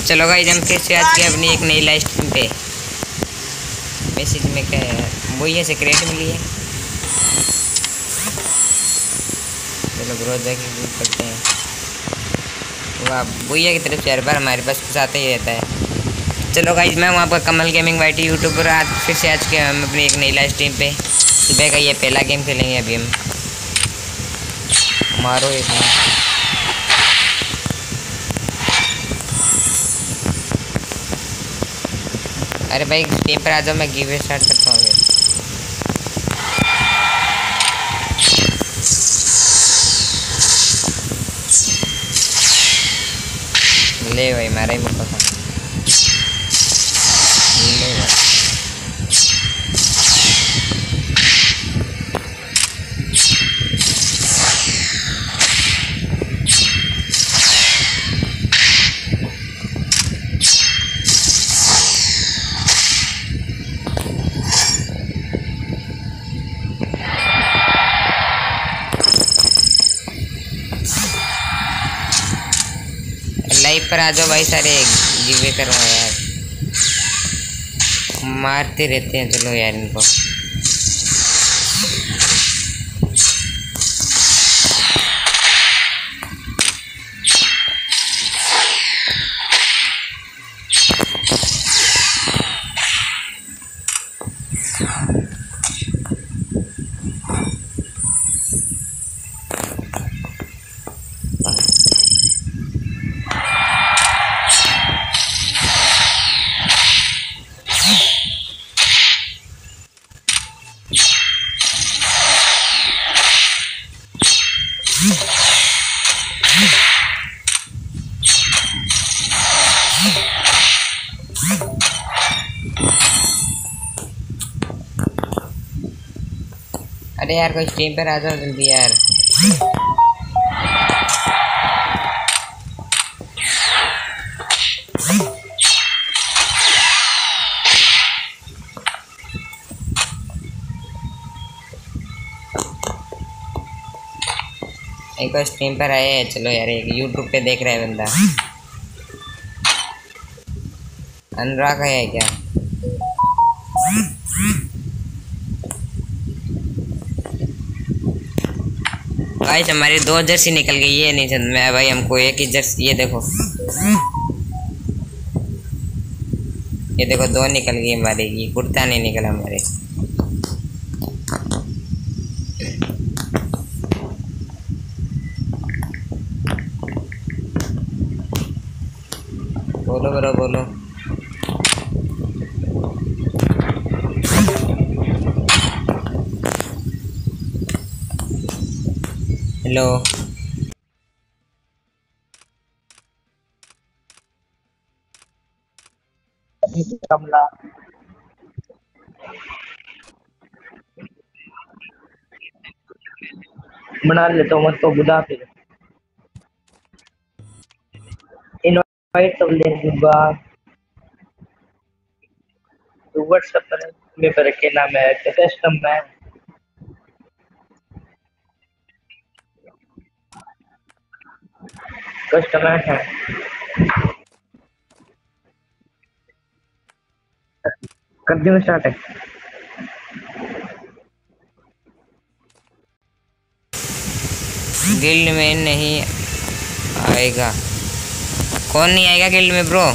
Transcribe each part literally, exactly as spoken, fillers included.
चलो गाइस हम फिर से आज के अपनी एक नई लाइव स्ट्रीम पे। मैसेज में क्या है? वही है, सिक्रेट मिली है। चलो ब्रो जाके करते हैं। वाह, भैया की तरफ से हर बार हमारे पास कुछ आता ही रहता है। चलो गाइस मैं हूँ आपका कमल गेमिंग वाईटी यूट्यूबर। आज फिर से आज के हम अपनी एक नई लाइव स्ट्रीम पे सुबह का ये पहला गेम खेलेंगे। अभी हम मारो एक अरे भाई टीम पर आ जाओ, मैं गिव स्टार्ट करता हूँ। ले भाई मारा ही मुक्का था। ले भाई लाइव पर आ जाओ भाई, सारे गिवे करो यार, मारते रहते हैं। चलो यार इनको अरे यार कोई स्ट्रीम पर आ जाओ जल्दी यार। एक बार स्ट्रीम पर आए हैं। चलो यार एक यूट्यूब पे देख रहा है बंदा। अनुराग है क्या? गाइस हमारी दो जर्सी निकल गई है। नहीं समझ में भाई, हमको एक ही जर्सी, ये देखो ये देखो दो निकल गई हमारी। ये कुर्ता नहीं निकला हमारे। बोलो ब्रो बोलो। हेलो कमला बना लेता हूँ, मत तो बुला फिर इनवाइट तो ले दूंगा। तो व्हाट्सएप पर में पर के नाम है कस्टम में कस्टमर है। कर दूँ स्टार्ट है। गिल्ड में नहीं आएगा? कौन नहीं आएगा गिल्ड में ब्रो?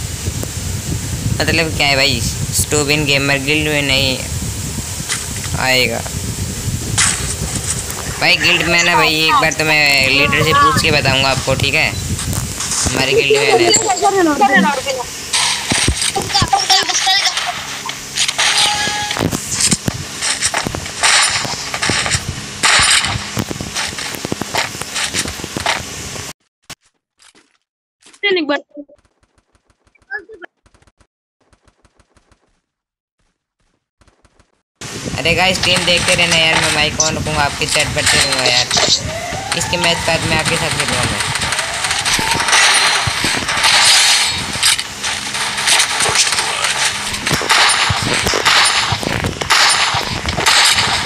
मतलब क्या है भाई? स्टोबिन गेमर गिल्ड में नहीं आएगा भाई। गिल्ड में ना भाई, एक बार तो मैं लीडर से पूछ के बताऊंगा आपको, ठीक है? हमारी गिल्ड में है। अरे गाइस स्ट्रीम देखते रहना यार। मैं माइक ऑन रखूँगा, आपकी चैट पढ़ते रहूँगा यार। इसके मैच बाद में आपके साथ खेलूँगा मैं।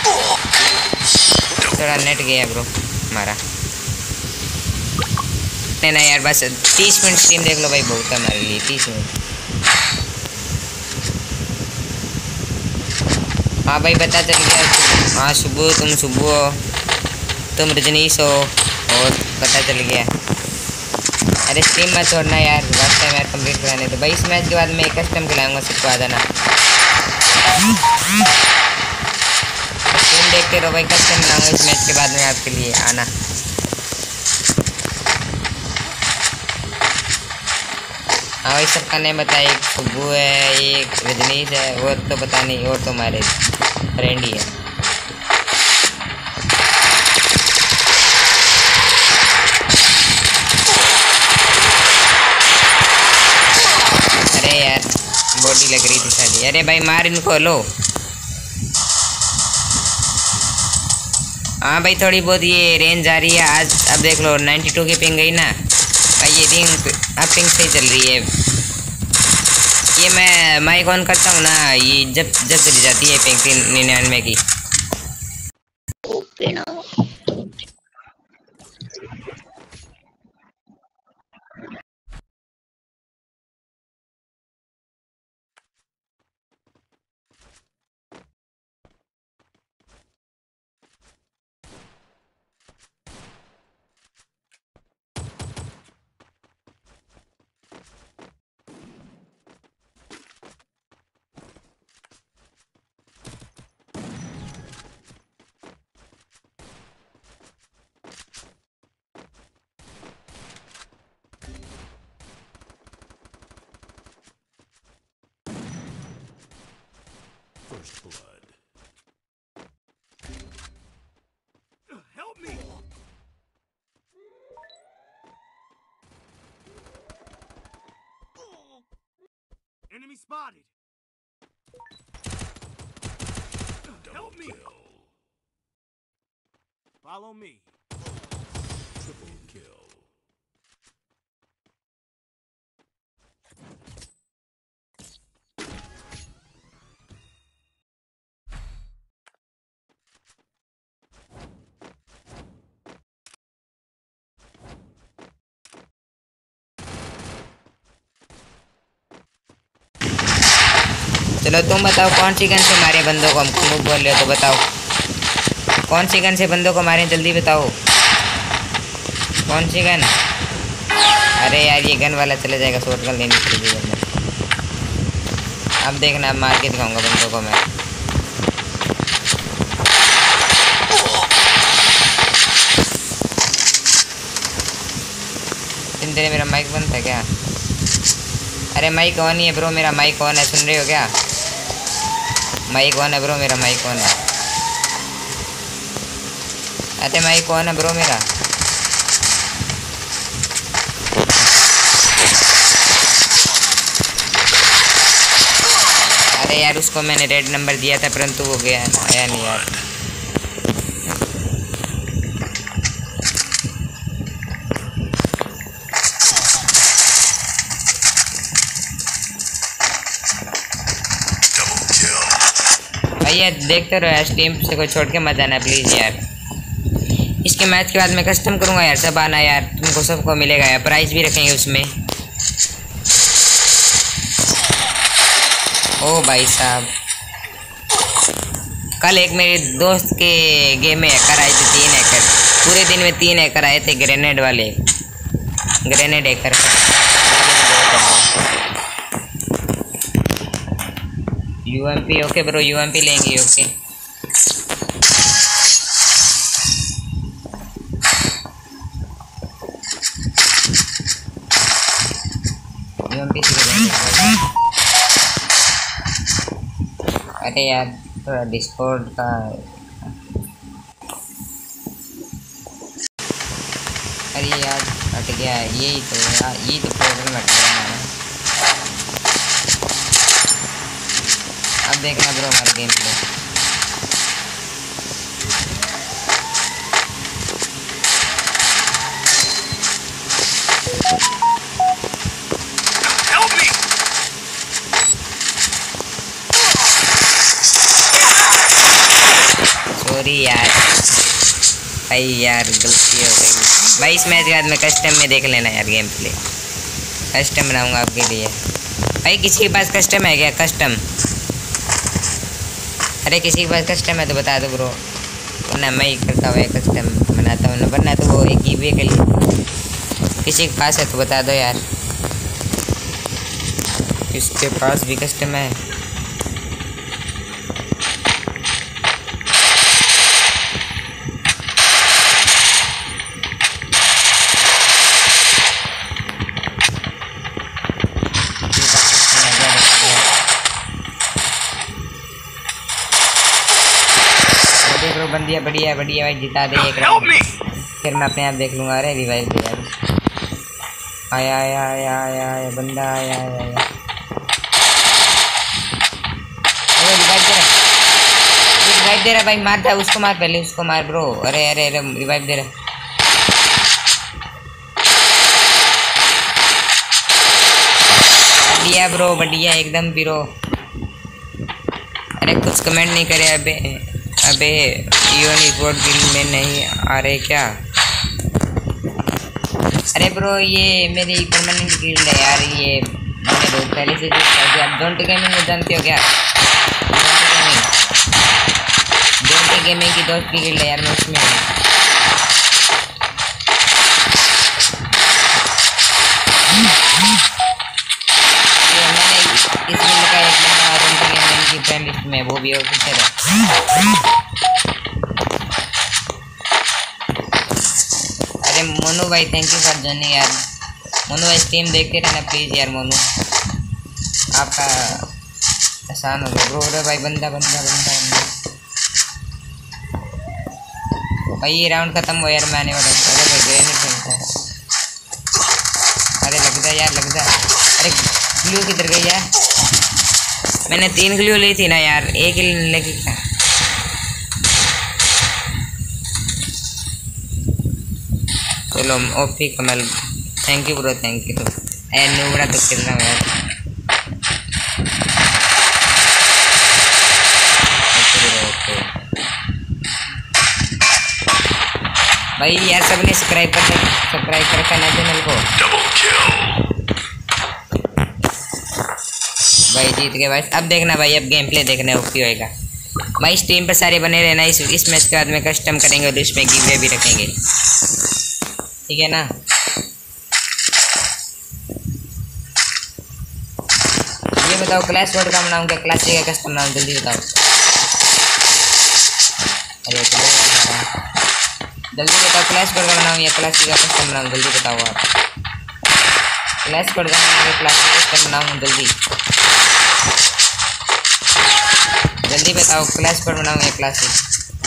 थोड़ा नेट गया ब्रो हमारा। सकते ना यार, बस तीस मिनट स्ट्रीम देख लो भाई, बहुत है हमारे लिए तीस मिनट। हाँ भाई पता चल गया। हाँ सुबह तुम सुबह हो, तुम रजनीश हो, और पता चल गया। अरे स्ट्रीम मत छोड़ना यार, लास्ट टाइम मैच कंप्लीट कराने। तो भाई इस मैच के बाद मैं कस्टम खिलाऊंगा, सबको आ जाना। स्ट्रीम देखते रहो भाई, कस्टम बनाऊंगा इस मैच के बाद में आपके लिए, आना। हाँ भाई सबका नेम बताए, एक सुबू है, एक रजनीश है, और तो पता नहीं, और तो हमारे फ्रेंड ही है। अरे यार बॉडी लग रही थी सारी। अरे भाई मार इनको, लो। हाँ भाई थोड़ी बहुत ये रेंज आ रही है आज। अब देख लो बानवे की पिंग गई ना भाई, ये रिंग अब पिंग सही चल रही है। ये मैं माइक ऑन करता हूँ ना, ये जब जब चली जाती है पिंग निन्यानवे की। ओके ना। First blood. Help me! Enemy spotted. Help me! Follow me. Triple kill. चलो तुम बताओ कौन सी गन से मारे बंदों को, हम खूब बोल रहे हो तो बताओ कौन सी गन से बंदों को मारे, जल्दी बताओ कौन सी गन। अरे यार ये गन वाला चले जाएगा, शॉर्ट गन लेनी पड़ेगी बंदा। अब देखना, अब मार के दिखाऊंगा बंदों को मैं। तुम तेरे मेरा माइक बंद था क्या? अरे माइक ऑन ही है ब्रो, मेरा माइक ऑन है, सुन रहे हो क्या? माइक ऑन है ब्रो, मेरा माइक ऑन है। अरे माइक ऑन है ब्रो मेरा। अरे यार उसको मैंने रेड नंबर दिया था परंतु वो गया आया नहीं यार। भैया देखते रहो यार, स्ट्रीम से कोई छोड़ के मत जाना प्लीज़ यार। इसके मैच के बाद मैं कस्टम करूँगा यार, सब आना यार, तुमको सबको मिलेगा यार, प्राइस भी रखेंगे उसमें। ओ भाई साहब, कल एक मेरे दोस्त के गेम में हैकर आए थे, तीन हैकर पूरे दिन में, तीन हैकर आए थे ग्रेनेड वाले, grenade hacker. UMP okay bro, UMP लेंगे ओके। यूएमपी से लेंगे। अरे यार थोड़ा डिस्कॉर्ड का, अरे यार हट गया, यही तो यार, यही तो प्रॉब्लम हट गया हमारा। अब देखना ब्रो हमारा गेम प्ले। सॉरी यार भाई यार गलती हो गई भाई। इस मैच के बाद में कस्टम में देख लेना यार गेम प्ले, कस्टम बनाऊंगा आपके लिए। भाई किसी के पास कस्टम है क्या? कस्टम, अरे किसी के पास कस्टम है तो बता दो ब्रो, वरना मैं ही करता हुआ कस्टम बनाता हूँ ना, वरना तो वो एक ही वे के लिए। किसी के पास है तो बता दो यार, किसके पास भी कस्टम है। बंदिया बढ़िया बढ़िया भाई, जिता दे एक राउंड, फिर मैं अपने आप देख लूँगा। अरे रिवाइव दे यार, आया आया आया आया आया बंदा आया आया आया, अरे रिवाइव दे रहा, रिवाइव दे रहा भाई, मारता है उसको, मार पहले उसको मार ब्रो। अरे अरे अरे रिवाइव दे रहा, बढ़िया ब्रो बढ़िया एकदम ब्रो। अरे कुछ कमेंट नहीं करे अबे, अबे यून रिपोर्ट गिल में नहीं आ रहे क्या? अरे ब्रो ये मेरी परमानेंट गिल्ड है यार, ये मैंने बहुत पहले से चूज कर दिया। आप डोंट गेमिंग को जानते हो क्या? डोंट गेमिंग की दोस्त की गिल्ड है यार, मैं उसमें हूँ। मैंने इस गिल्ड का एक बंदा डोंट गेमिंग की फ्रेंड लिस्ट में, वो भी ऑफिसर है। अरे मोनू भाई थैंक यू फॉर जॉइनिंग यार। मोनू भाई स्ट्रीम देखते रहना प्लीज़ यार, मोनू आपका आसान हो गया ब्रो। अरे भाई बंदा बंदा बंदा बंदा भाई, ये राउंड खत्म हो यार, मैं आने वाला हूँ। अरे भाई ग्रेनेड फेंकता है, अरे लग जा यार लग जा। अरे ग्लू किधर गई यार? मैंने तीन ग्लू ली थी ना यार, एक ही लगी क्या? चलो OP Kamal thank you bro thank you. ए नूबड़ा तो कितना यार, भाई यार सबने सब्सक्राइब कर सब्सक्राइब कर करना चैनल को। भाई जीत गए भाई। अब देखना भाई, अब गेम प्ले देखना ओपी होएगा भाई। स्ट्रीम पर सारे बने रहना। इस इस मैच के बाद में कस्टम करेंगे और इसमें गिवे भी रखेंगे, ठीक है ना? ये बताओ क्लैश वर्ड का बनाऊँ क्या क्लासिक का कस्टम बनाऊँ? जल्दी बताओ। अरे तो जल्दी बताओ क्लैश वर्ड का बनाऊँ या क्लासिक का कस्टम बनाऊँ? जल्दी बताओ आप। क्लैश वर्ड का बनाऊँ या क्लासिक कस्टम बनाऊँ? जल्दी जल्दी बताओ, क्लैश वर्ड बनाऊँ या क्लासिक?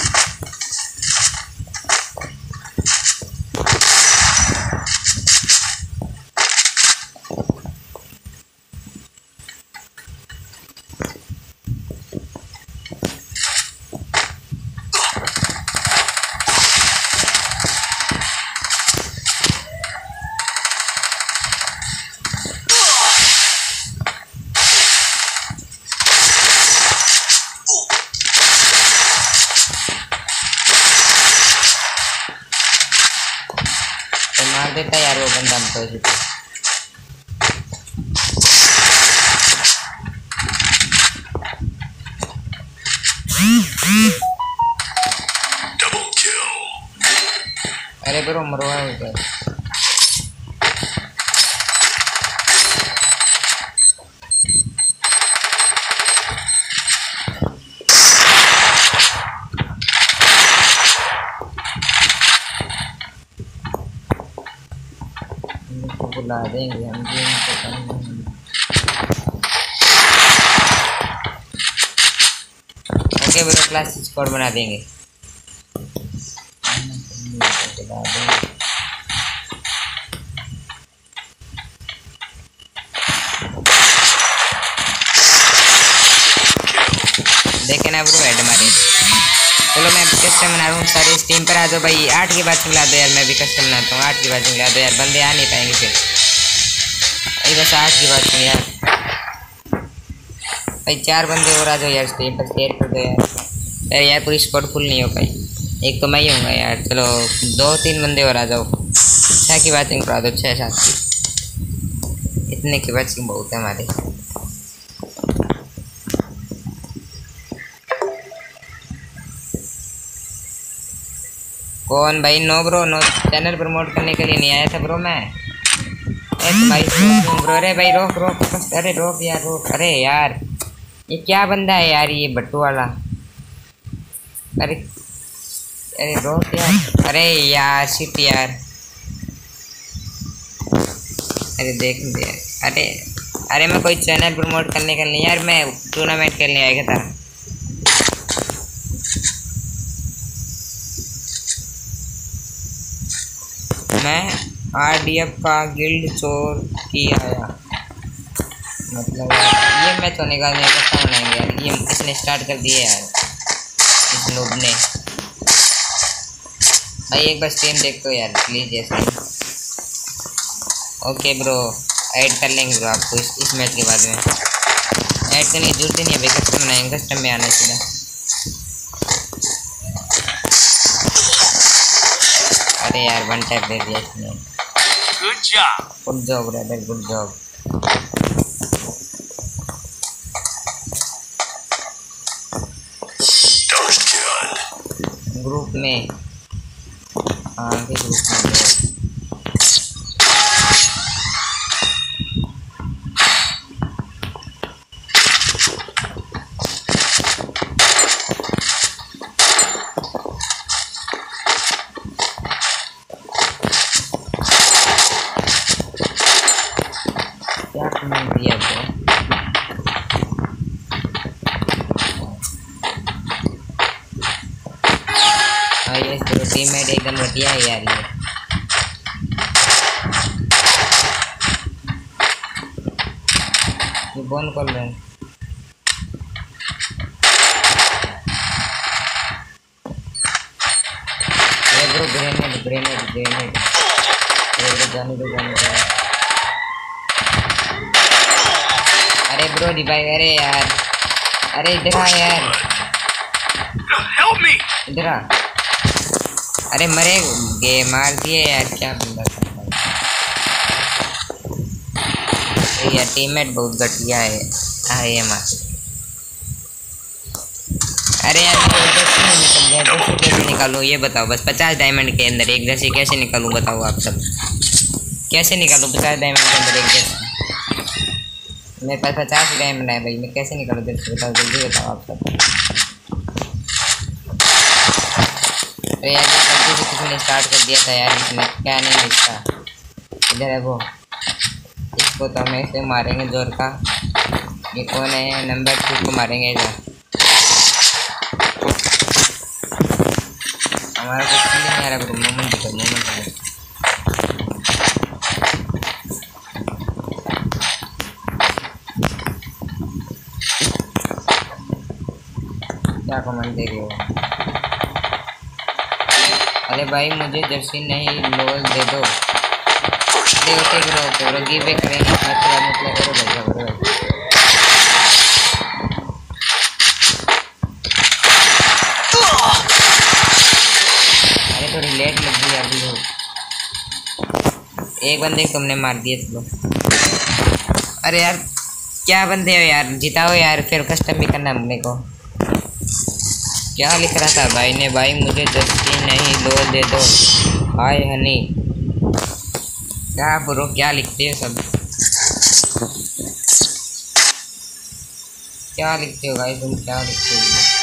मार देता यार वो बंदा हमको। अरे ब्रो मरवा हो गया। बुला देंगे हम भी इनको। ओके ब्रो क्लास स्कोर बना देंगे। देखे ना ब्रो हेड मारे। चलो मैं भी कस्टम बना रहा हूँ, सारे स्टीम पर आ जाओ भाई। आठ के बाद मिला दो यार, मैं भी कस्टम बनाता हूँ। आठ के बाद मिला दो यार, बंदे आ नहीं पाएंगे फिर भाई। बस आठ के बाद में यार भाई चार बंदे और आ जाओ यार, स्टीम पर शेयर कर दो यार। यार यार पूरी स्पॉट फुल नहीं हो पाई। एक तो मैं ही हूँगा यार। चलो दो तीन बंदे और आ जाओ। छः की बैचिंग करा दो, छः सात की, इतने की बैचिंग बहुत है हमारी। कौन भाई? No bro, no, channel promote करने के लिए नहीं आया था ब्रो मैं। अरे भाई ब्रो, अरे भाई रोक रोक, अरे रोक यार रोक। अरे यार ये क्या बंदा है यार, ये बट्टू वाला। अरे अरे रोक यार, अरे यार शिट यार, अरे देख दे। अरे अरे मैं कोई चैनल प्रमोट करने का नहीं यार, मैं टूर्नामेंट खेलने आया था। मैं आरडीएफ का गिल्ड चोर की आया, मतलब ये मैच होने का नहीं कैसा बनाएंगे यार। ये इसने स्टार्ट कर दिए यार, इस लोग ने। भाई एक बार स्ट्रीम देख दो यार प्लीज ऐसे। ओके ब्रो, ऐड कर लेंगे ब्रो आपको इस, इस मैच के बाद में। ऐड करने की जरूरत ही नहीं है भाई, कस्टम बनाएंगे, कस्टम में आना सीधा। अरे यार वन टैप दे दिया इसने। Good job. Good job brother, good job. Group में हाँ के ग्रुप में दो। क्या कमेंट दिया ब्रो? हाँ ये ब्रो टीममेट एकदम बढ़िया है यार ये। ये कौन कर रहा है? ये ब्रो ग्रेनेड ग्रेनेड ग्रेनेड, ये ब्रो जाने दो जाने दो। अरे ब्रो रिवाइव, अरे यार, अरे इधर आ यार, Help me. इधर आ। अरे मरे गे, मार दिए यार, क्या बंदा था भाई। यार टीममेट बहुत घटिया है। अरे ये मार, अरे यार इधर से नहीं निकल गया, इधर से कैसे निकालूँ ये बताओ। बस पचास डायमंड के अंदर एक जैसे कैसे निकालूँ बताओ आप सब, कैसे निकालूँ पचास डायमंड के अंदर एक जैसे? मेरे पास पचास डायमंड है भाई, मैं कैसे निकालूँ जल्दी बताओ, जल्दी बताओ आप सब। अरे यार जल्दी से किसी ने स्टार्ट कर दिया था यार, इसमें क्या नहीं है इसका। इधर है वो, इसको तो हम ऐसे मारेंगे जोर का। ये कौन है? नंबर टू को मारेंगे इधर। हमारा कुछ नहीं आ रहा, मोमेंट दिखा मोमेंट। क्या कमेंट दे रहे हो? अरे भाई मुझे जर्सी नहीं लोल दे दो। अरे okay bro, okay bro, give back करेंगे मतलब मतलब करो भैया करो। अरे थोड़ी लेट लग गई अभी हो। एक बंदे को तुमने मार दिया चलो। अरे यार क्या बंदे हो यार, जिताओ यार, फिर कस्टम भी करना हमने को। क्या लिख रहा था भाई ने? भाई मुझे जर्सी नहीं लोल दे दो, हाय हनी। क्या ब्रो क्या लिखते हो सब, क्या लिखते हो भाई तुम, क्या लिखते हो?